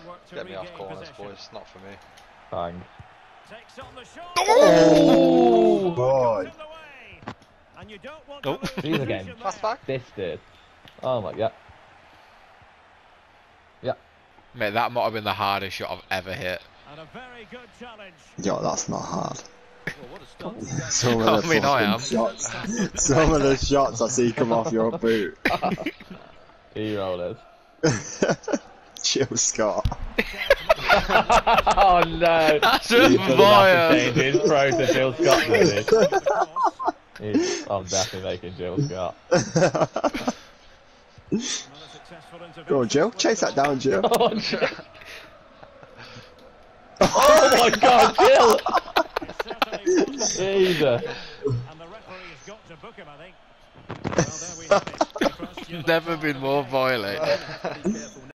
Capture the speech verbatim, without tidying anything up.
Get me off corners, boys. Not for me. Bang. Oh, boy. Nope. These again. Pass back. This did. Oh my god. Yeah. Mate, that might have been the hardest shot I've ever hit. Yo, that's not hard. Some of I the mean, I fucking am. shots. Some of the shots I see come off your boot. E rollers. Chill, Scott. Oh no! That's He's a gonna have to fire. change his pro to Jill Scott, really. He's, I'm definitely making Jill Scott. Go on, Jill. Chase that down, Jill. Oh, Jill. Oh my god, Jill! Jesus. Never been more violent.